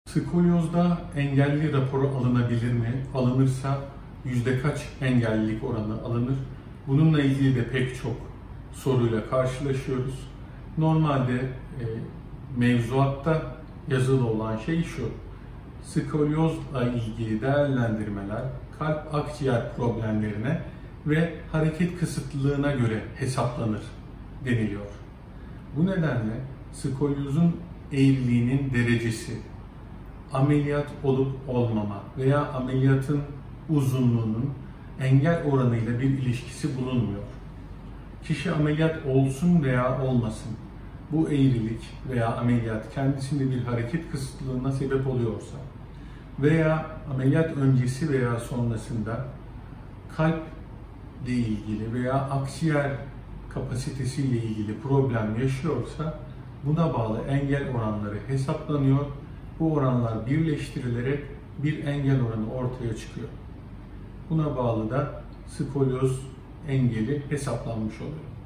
Skolyozda engelli raporu alınabilir mi? Alınırsa yüzde kaç engellilik oranı alınır? Bununla ilgili de pek çok soruyla karşılaşıyoruz. Normalde mevzuatta yazılı olan şey şu: skolyozla ilgili değerlendirmeler kalp akciğer problemlerine ve hareket kısıtlılığına göre hesaplanır deniliyor. Bu nedenle skolyozun eğriliğinin derecesi, ameliyat olup olmama veya ameliyatın uzunluğunun engel oranıyla bir ilişkisi bulunmuyor. Kişi ameliyat olsun veya olmasın, bu eğrilik veya ameliyat kendisinde bir hareket kısıtlılığına sebep oluyorsa veya ameliyat öncesi veya sonrasında kalple ilgili veya akciğer kapasitesiyle ilgili problem yaşıyorsa buna bağlı engel oranları hesaplanıyor. Bu oranlar birleştirilerek bir engel oranı ortaya çıkıyor. Buna bağlı da skolyoz engeli hesaplanmış oluyor.